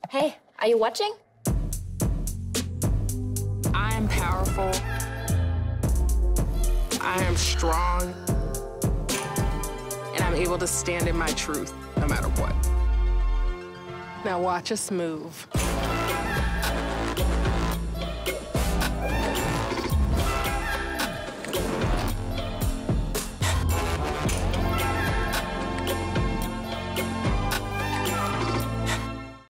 Hey, are you watching? I am powerful. I am strong. And I'm able to stand in my truth no matter what. Now watch us move.